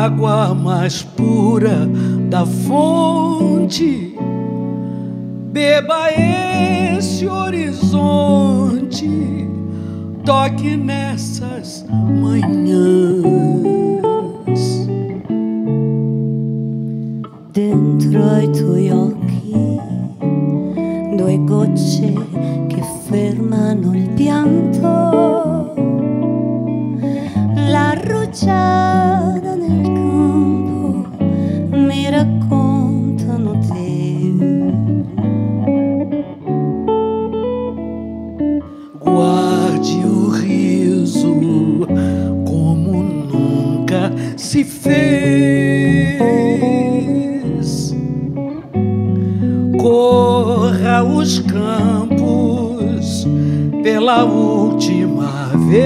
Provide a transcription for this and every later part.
água mais pura da fonte. Beba esse horizonte, toque nessas manhãs. Dentro ai tuoi occhi, due gocce che fermano il pianto, la rugiada nel campo mi raccontano te. Guarde o riso como nunca se fez. Corra os campos pela última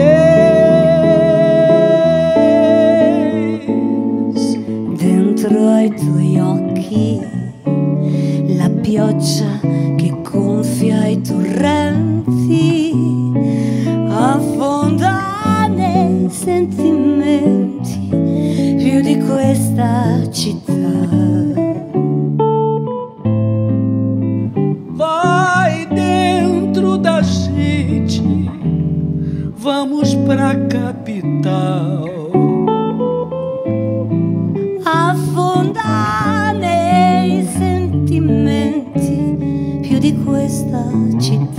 vez. Dentro ai tuoi occhi, la pioggia che gonfia i torrenti, affonda nei sentimenti più di questa città. Vai dentro da gente, vamos pra capital. Affonda nei sentimenti più di questa città.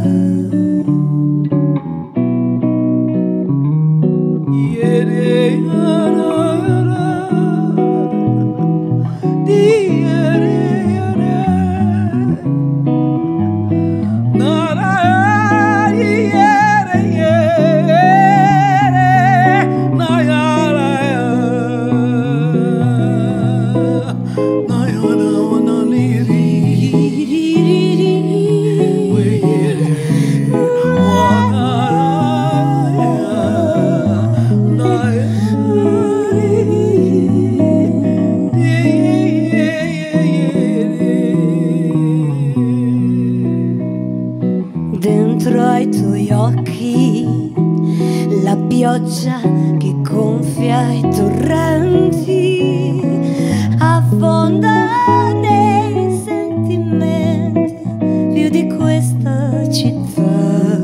Dentro ai tuoi occhi, la pioggia che gonfia i torrenti, affonda nei sentimenti più di questa città.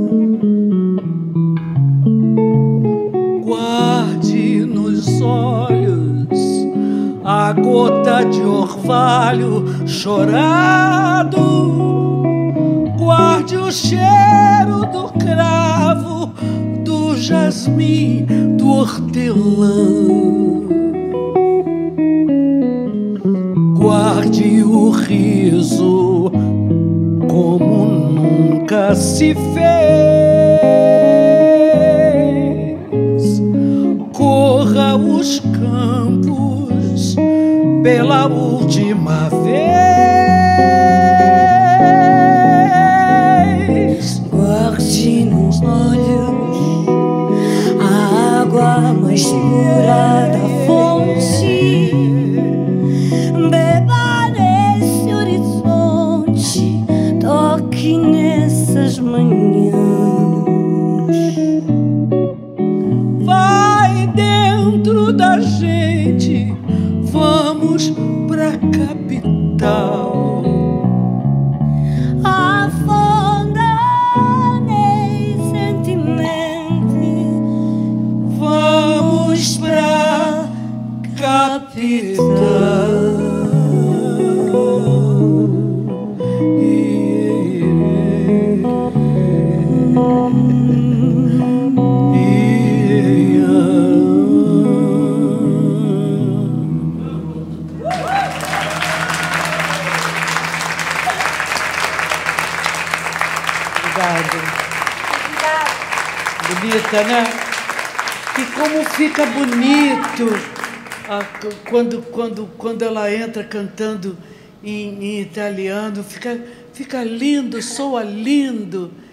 Guarde nos olhos a gota de orvalho chorado. Guarde o cheiro do cravo, do jasmim, do hortelã. Guarde o riso como nunca se fez. Corra os campos pela última vez. Guarde nos olhos a água mais pura da fonte. Beba nesse horizonte, toque nessas manhãs. Vai dentro da gente, vamos pra capital. Bonita, né? E como fica bonito quando ela entra cantando em italiano, fica lindo, soa lindo.